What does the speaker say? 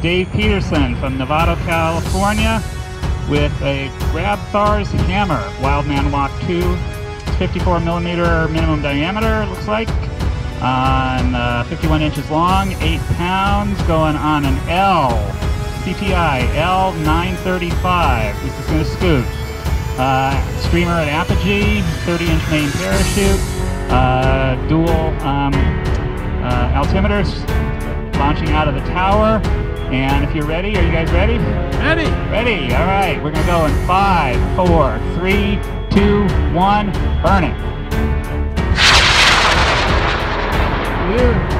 Dave Peterson from Novato, California, with a Grabthar's hammer, Wildman Mach 2, 54mm minimum diameter, looks like, on 51 inches long, 8 pounds, going on an CTI L935. This is going to scoot. Streamer at apogee, 30-inch main parachute, dual altimeters launching out of the tower. And if you're ready, are you guys ready? Ready. Ready. All right. We're going to go in 5, 4, 3, 2, 1. Burn it.